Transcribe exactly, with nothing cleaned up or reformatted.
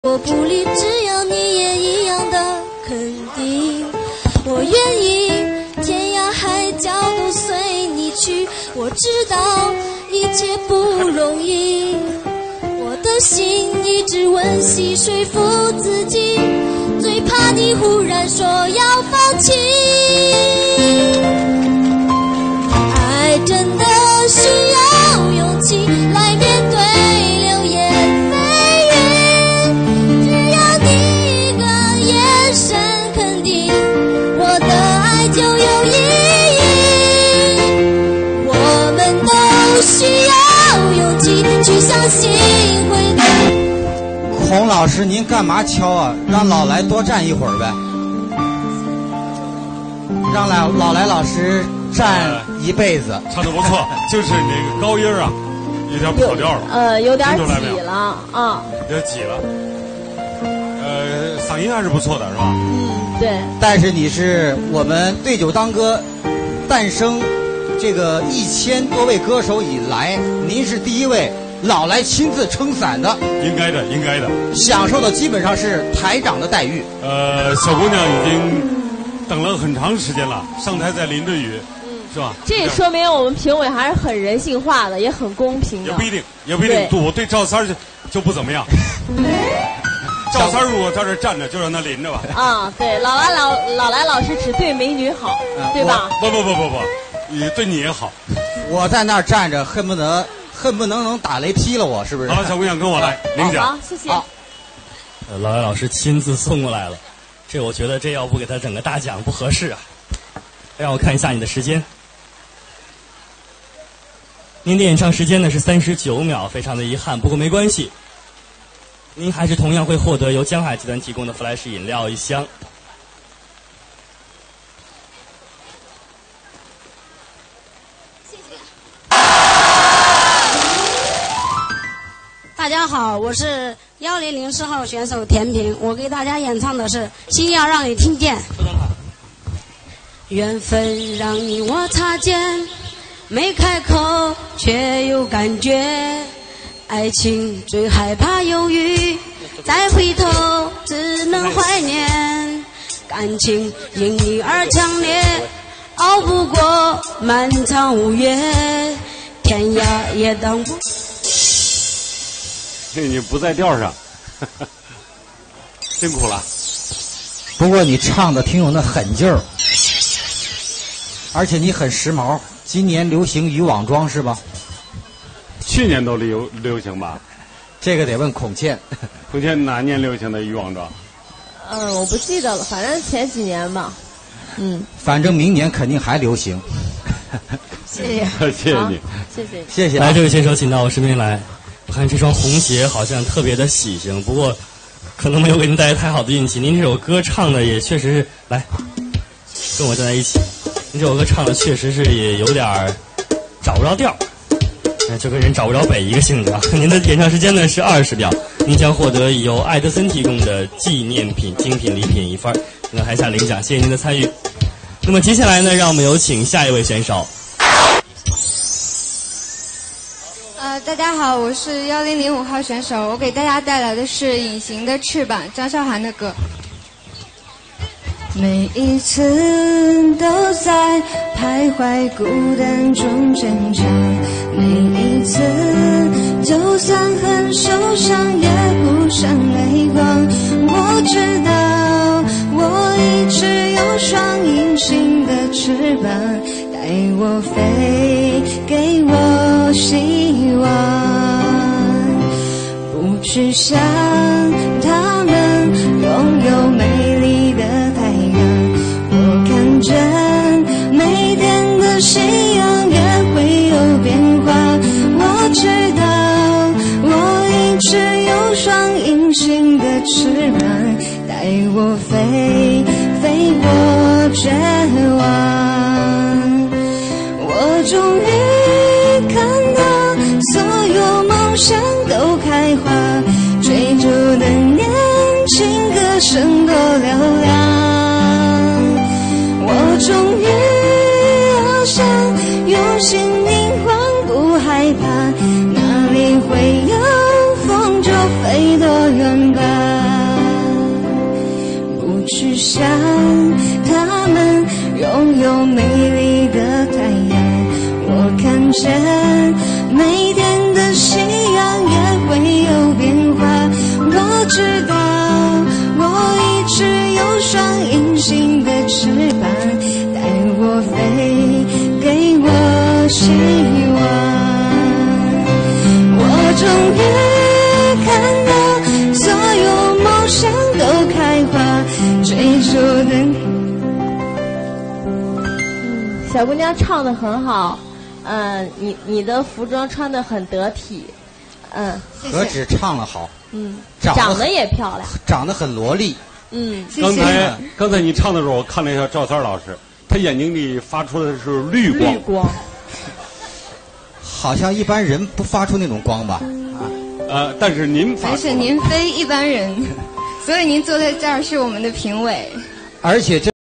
我不理，只要你也一样的肯定。我愿意天涯海角都随你去。我知道一切不容易，我的心一直温习说服自己，最怕你忽然说要放弃。爱真的需要勇气来面对流言蜚语，只要你一个眼神肯定，我的爱就有意义。我们都需要勇气去相信会。 孔老师，您干嘛敲啊？让老来多站一会儿呗。让来老来老师站一辈子， 呃、唱得不错，就是那个高音啊，有点跑调了， 呃，有点挤了啊， 有点挤了。呃，嗓音还是不错的，是吧？ 嗯，对。 但是你是我们对酒当歌诞生这个一千多位歌手以来，您是第一位老来亲自撑伞的， 应该的，应该的。 享受的基本上是台长的待遇。 呃，小姑娘已经等了很长时间了，上台再淋着雨，嗯，是吧？ 这也说明我们评委还是很人性化的，也很公平的。 也不一定，也不一定。我对赵三就就不怎么样。赵三如果在这站着，就让他淋着吧。 啊，对，老来老老来老师只对美女好，嗯、对吧？ 不不不不不，你对你也好。 我在那儿站着，恨不得恨不能能打雷劈了我，是不是？ 好了，小姑娘跟我来领奖。 好，谢谢。 呃，老来老师亲自送过来了，这我觉得这要不给他整个大奖不合适啊。让我看一下你的时间。您的演唱时间呢是三十九秒，非常的遗憾，不过没关系。您还是同样会获得由江海集团提供的 Flash 饮料一箱。 谢谢。大家好，我是幺零零四号选手田平，我给大家演唱的是《心要让你听见》。缘分让你我擦肩，没开口却有感觉。爱情最害怕犹豫，再回头只能怀念。感情因你而强烈，熬不过漫长五月，天涯也挡不。 你不在调上，辛苦了。 不过你唱的挺有那狠劲儿，而且你很时髦。今年流行渔网装是吧？ 去年都流流行吧？ 这个得问孔倩。 孔倩哪年流行的渔网装？ 嗯，我不记得了，反正前几年吧。嗯。 反正明年肯定还流行。 谢谢， 谢谢你， 谢谢， 谢谢。 来，这位选手，请到我身边来。我看这双红鞋好像特别的喜庆，不过可能没有给您带来太好的运气。您这首歌唱的也确实是，来跟我站在一起。您这首歌唱的确实是也有点儿找不着调，就跟人找不着北一个性质啊。您的演唱时间呢是二十秒，您将获得由艾德森提供的纪念品精品礼品一份，请到台下领奖，谢谢您的参与。那么接下来呢，让我们有请下一位选手。 呃，大家好，我是幺零零五号选手，我给大家带来的是《隐形的翅膀》，张韶涵的歌。每一次都在徘徊孤单中挣扎，每一次就算很受伤也不想泪光。我知道我一直有双隐形的翅膀，带我飞，给我希望。不去想他们拥有美丽的太阳，我看见每天的夕阳也会有变化。我知道我一直有双隐形的翅膀，带我飞，飞过绝望。我终于看到所有梦想都开花，追逐的年轻歌声多嘹亮。我终于翱翔，用心凝望不害怕，哪里会有风就飞多远吧。 像他们拥有美丽的太阳。我看见每天的夕阳也会有变化。我知道我一直有双隐形的翅膀，带我飞，给我希望。我终于看到所有梦想都开花，追逐的。 嗯，小姑娘唱得很好，嗯，你你的服装穿得很得体，嗯， 何止唱了好， 嗯， 长得长得也漂亮， 长得很萝莉。 嗯， 刚才刚才你唱的时候，我看了一下赵三老师，他眼睛里发出的是绿光。 绿光。 好像一般人不发出那种光吧？啊， 呃，但是您发出而且您非一般人，所以您坐在这儿是我们的评委。 而且这。